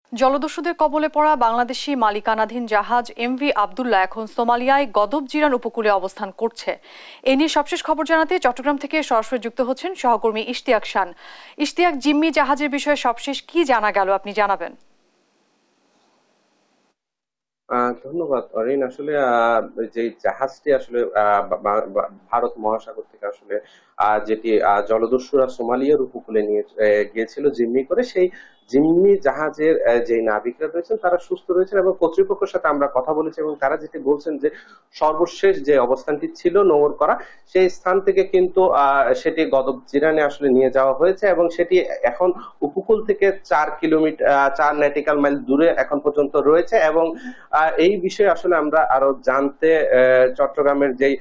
জলদস্যুদের কবলে পড়া বাংলাদেশি মালিকানাধীন জাহাজ এমভি আব্দুল্লাহ এখন সোমালিয়ায় গদব জিরান উপকূলে অবস্থান করছে। এ নিয়ে সবশেষ খবর জানাতে চট্টগ্রাম থেকে সরাসরি যুক্ত হচ্ছেন সহকর্মী ইশতিয়াক শান। ইশতিয়াক, জিম্মি জাহাজের বিষয়ে সবশেষ কি জানা গেল আপনি জানাবেন। ধন্যবাদ অরিন। আসলে যে জাহাজটি আসলে ভারত মহাসাগর থেকে আসলে যেটি জলদস্যুরা সোমালিয়ার উপকূলে নিয়ে গিয়েছিল জিম্মি করে, সেই জিম্মি জাহাজের যে নাবিকরা রয়েছেন তারা সুস্থ রয়েছেন এবং কর্তৃপক্ষের সাথে আমরা কথা বলেছি এবং তারা যেটি বলছেন যে সর্বশেষ যে অবস্থানটি ছিল নোঙর করা, সেই স্থান থেকে কিন্তু সেটি গদব জিরানে আসলে নিয়ে যাওয়া হয়েছে এবং সেটি এখন উপকূল থেকে 4 কিলোমিটার 4 নটিক্যাল মাইল দূরে এখন পর্যন্ত রয়েছে। এবং এই বিষয়ে আসলে আমরা আরো জানতে চট্টগ্রামের যেই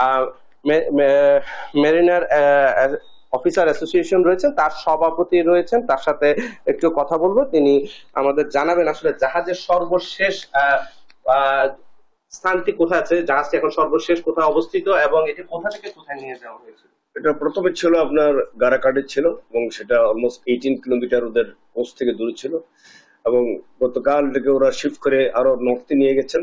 মেরিনার অফিসার অ্যাসোসিয়েশন রয়েছেন তার সভাপতি রয়েছেন, তার সাথে একটু কথা বলবো। তিনি আমাদের জানাবেন আসলে জাহাজের সর্বশেষ স্থানটি কোথায় আছে, জাহাজটি এখন সর্বশেষ কোথায় অবস্থিত এবং এটি কোথা থেকে কোথায় নিয়ে যাওয়া হয়েছিল। এটা প্রথমে ছিল আপনার গারাকাডে ছিল এবং সেটা অলমোস্ট 18 কিলোমিটার ওদের কোস্ট থেকে দূরে ছিল এবং গতকাল থেকে ওরা শিফট করে আরো নর্থে নিয়ে গেছেন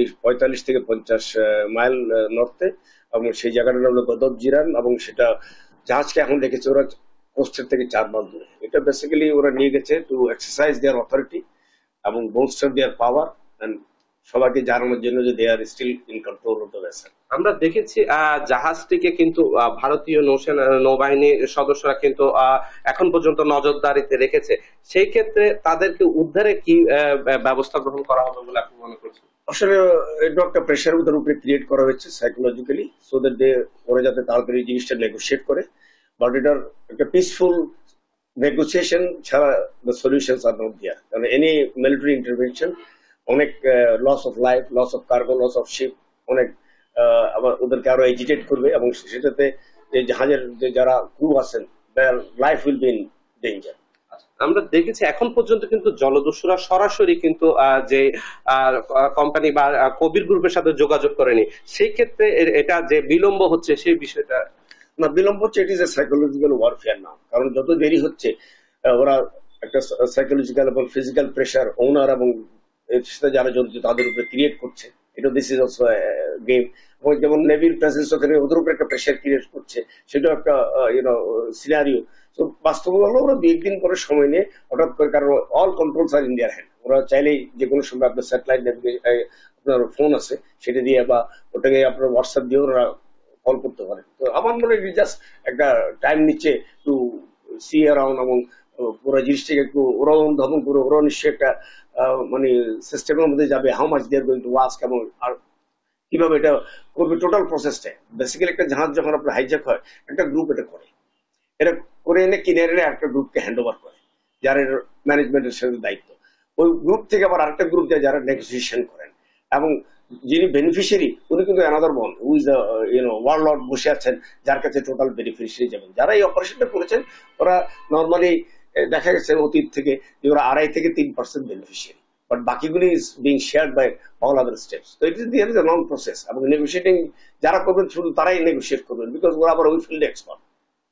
45 থেকে 50 মাইল নর্থে এবং সেই জায়গাটার নাম হলো গদব জিরান এবং সেটা জাহাজকে এখন দেখেছে ওরা কোস্টের থেকে 4 মাইল দূরে। এটা বেসিক্যালি ওরা নিয়ে গেছে টু এক্সারসাইজ দেয়ার অথরিটি এবং বোস্টার দেয়ার পাওয়ার এন্ড সবাইকে জানানোর জন্য যে they are still in control of the vessel. আমরা দেখেছি জাহাজটিকে কিন্তু ভারতীয় নৌবাহিনীর সদস্যরা কিন্তু এখন পর্যন্ত নজরদারিতে রেখেছে। সেই ক্ষেত্রে তাদেরকে উদ্ধারে কি ব্যবস্থা গ্রহণ করা হবে বলে আপনি মনে করছেন? আসলে এটা একটা প্রেশার ওদের উপরে ক্রিয়েট করা হয়েছে সাইকোলজিক্যালি, সো দ্যাট দে ওরা যাতে তাড়াতাড়ি জিনিসটা নেগোশিয়েট করে। বাট এটার একটা পিসফুল নেগোসিয়েশন ছাড়া the solutions are not there. কারণ এনি মিলিটারি ইন্টারভেনশন অনেক loss of life, loss of cargo, loss of ship, অনেক আবার ওদেরকে আরো এজিটেট করবে এবং সেটাতে যে জাহাজের যে যারা ক্রু আছেন their life will be in danger. আমরা দেখেছি এখন পর্যন্ত কিন্তু জলদস্যুরা সরাসরি কিন্তু যে কোম্পানি বা কবির গ্রুপের সাথে যোগাযোগ করেনি। সেই ক্ষেত্রে এটা যে বিলম্ব হচ্ছে সেই বিষয়টা না, বিলম্ব হচ্ছে it is a psychological warfare now. কারণ যত দেরি হচ্ছে ওরা একটা সাইকোলজিক্যাল এবং ফিজিক্যাল প্রেশার ওনার এবং এর সাথে যারা জড়িত তাদের উপরে ক্রিয়েট করছে। এটা দিস ইজ অলসো গেম। যেমন নেভির প্রেজেন্স ওখানে ওদের উপরে একটা প্রেশার ক্রিয়েট করছে, সেটাও একটা সিনারিও। তো বাস্তব হলো ওরা 2 দিন করে সময় নিয়ে হঠাৎ করে, কারণ অল কন্ট্রোলস আর ইন্ডিয়ার হ্যান্ড, ওরা চাইলেই যে কোনো সময় আপনার স্যাটেলাইট আপনার ফোন আছে সেটা দিয়ে বা ওটাকে আপনার হোয়াটসঅ্যাপ দিয়ে ওরা কল করতে পারে। তো আমার মনে হয় জাস্ট একটা টাইম নিচ্ছে টু সি অ্যারাউন্ড এবং পুরো জিনিসটাকে একটু ওরাও অনুধাবন করে ওরাও নিশ্চয়ই একটা মানে সিস্টেমের মধ্যে যাবে how much they are going to ask এবং আর কিভাবে এটা করবে টোটাল প্রসেসটা। বেসিক্যালি একটা জাহাজ যখন আপনার হাইজ্যাক হয় একটা গ্রুপ এটা করে এনে কিনে এনে একটা গ্রুপকে হ্যান্ড ওভার করে যারা ম্যানেজমেন্টের সাথে দায়িত্ব। ওই গ্রুপ থেকে আবার আরেকটা গ্রুপ যায় যারা নেগোসিয়েশন করেন এবং যিনি বেনিফিশিয়ারি উনি কিন্তু another one who is warlord বসে আছেন যার কাছে টোটাল বেনিফিশিয়ারি যাবেন। যারা এই অপারেশনটা করেছেন ওরা নর্মালি দেখা গেছে অতীত থেকে যে ওরা 2.5 থেকে 3% বেনিফিশিয়ারি, বাট বাকিগুলি is being shared by all other states. তো it is the long process এবং নেগোশিয়েটিং যারা করবেন শুধু তারাই নেগোশিয়েট করবেন বিকজ ওরা আবার ওই ফিল্ডে এক্সপার্ট।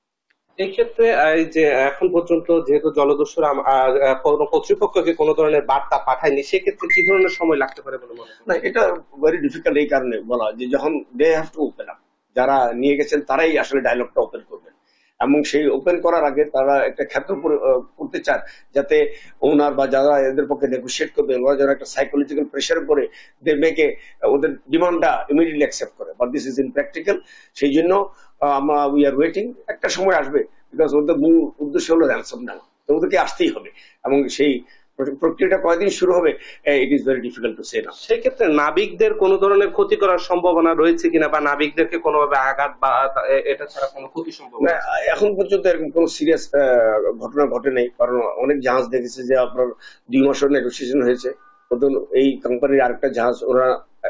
এই ক্ষেত্রে এই যে এখন পর্যন্ত যেহেতু জলদস্যুরা কোনো কর্তৃপক্ষকে কোনো ধরনের বার্তা পাঠায়নি, সেক্ষেত্রে কি ধরনের সময় লাগতে পারে বলে মনে হয়? না, এটা ভেরি ডিফিকাল্ট এই কারণে বলা যে যখন they have to open up, যারা নিয়ে গেছেন তারাই আসলে ডায়লগটা ওপেন করবেন এবং সেই ওপেন করার আগে তারা একটা ক্ষেত্র করতে চান যাতে ওনার বা যারা এদের পক্ষে নেগোশিয়েট করবে ওরা যেন একটা সাইকোলজিক্যাল প্রেশার করে দে মেকে ওদের ডিমান্ডটা ইমিডিয়েটলি অ্যাকসেপ্ট করে। But this is impractical. সেই জন্য আমরা উই আর ওয়েটিং, একটা সময় আসবে বিকজ ওদের মূল উদ্দেশ্য হলো র্যানসম নেওয়া, তো ওদেরকে আসতেই হবে এবং সেই প্রক্রিয়াটা কয়দিন শুরু হবে it is very difficult to say now. সেই ক্ষেত্রে নাবিকদের কোনো ধরনের ক্ষতি করার সম্ভাবনা রয়েছে কিনা বা নাবিকদেরকে কোনোভাবে আঘাত বা এটা ছাড়া কোনো ক্ষতি সম্ভব? এখন পর্যন্ত এরকম কোনো সিরিয়াস ঘটনা ঘটে নেই, কারণ অনেক জাহাজ দেখেছে যে আপনার 2 মাসের নেগোসিয়েশন হয়েছে। এই কোম্পানির আরেকটা জাহাজ ওরা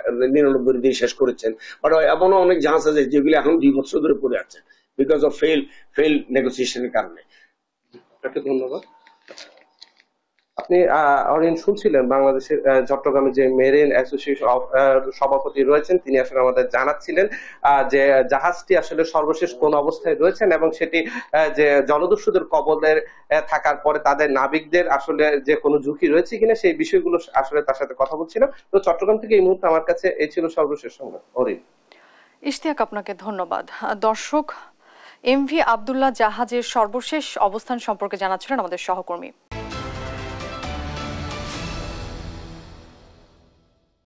99 দিয়ে শেষ করেছেন, বাট এমনও অনেক জাহাজ আছে যেগুলি এখন 2 বছর ধরে পড়ে আছে বিকজ অফ ফেল নেগোসিয়েশনের কারণে। আপনাকে ধন্যবাদ। আপনি অরিন শুনছিলেন বাংলাদেশের চট্টগ্রামে যে মেরিন অ্যাসোসিয়েশন সভাপতি রয়েছেন, তিনি আসলে আমাদের জানাচ্ছিলেন যে জাহাজটি আসলে সর্বশেষ কোন অবস্থায় রয়েছেন এবং সেটি যে জলদস্যুদের কবলের থাকার পরে তাদের নাবিকদের আসলে যে কোনো ঝুঁকি রয়েছে কিনা সেই বিষয়গুলো আসলে তার সাথে কথা বলছিলাম। তো চট্টগ্রাম থেকে এই মুহূর্তে আমার কাছে এই ছিল সর্বশেষ সংবাদ। অরিন। ইশতিয়াক, আপনাকে ধন্যবাদ। দর্শক, এমভি আব্দুল্লাহ জাহাজের সর্বশেষ অবস্থান সম্পর্কে জানাচ্ছিলেন আমাদের সহকর্মী।